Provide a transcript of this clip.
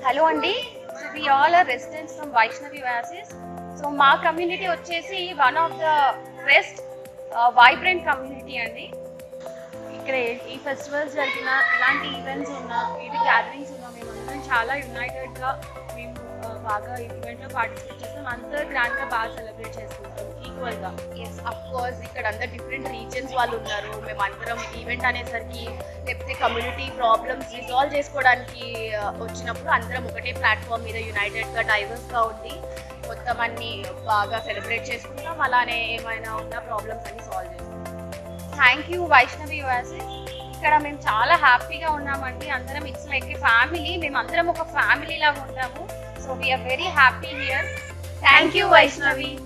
Hello అండి. So we all are residents from Vaishnavi oasis. So మా community వచ్చేసి one of the best vibrant community అండి. ఇక్కడ ఈ ఫెస్టివల్స్ జరిగిన ఇలాంటి ఈవెంట్స్ ఉన్నా ఇది గ్యాదరింగ్స్ ఉన్నా మేమందరం చాలా యునైటెడ్గా మేము బాగా ఈవెంట్లో పార్టిసిపేట్ చేస్తాం. అంతా గ్రాండ్గా బాగా సెలబ్రేట్ చేసుకుంటాం ఈక్వల్గా. ఎస్ అఫ్ కోర్స్ ఇక్కడ అందరు డిఫరెంట్ రీజన్స్ వాళ్ళు ఉన్నారు. మేము అందరం ఈవెంట్ అనేసరికి లేకపోతే కమ్యూనిటీ ప్రాబ్లమ్స్ రిజాల్వ్ చేసుకోవడానికి వచ్చినప్పుడు అందరం ఒకటే ప్లాట్ఫామ్ మీద యునైటెడ్గా డైవర్స్గా ఉండి మొత్తం అన్ని బాగా సెలబ్రేట్ చేసుకుంటాం. అలానే ఏమైనా ఉన్న ప్రాబ్లమ్స్ అన్ని సాల్వ్ చేసుకుంటాం. Thank you Vaishnavi oasis. ఇక్కడ మేము చాలా హ్యాపీగా ఉన్నామండి. అందరం ఇట్స్ లైక్ ఏ ఫ్యామిలీ. మేము అందరం ఒక ఫ్యామిలీ లాగా ఉంటాము. So we are very happy here. Thank you Vaishnavi.